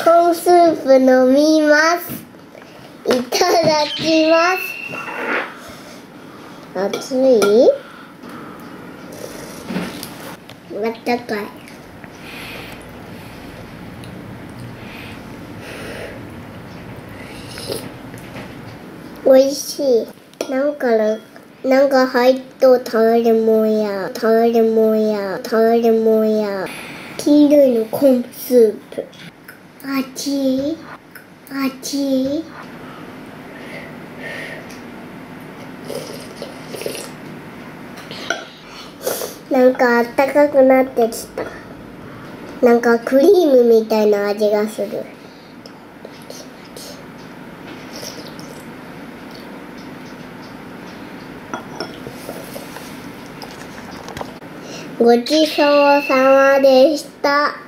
コーンスープ飲みます。いただきます。熱い？あったかい。おいしい。なんか入っと食べるもんや。黄色いのコーンスープ。熱い。なんかあったかくなってきた。なんかクリームみたいな味がする。ごちそうさまでした。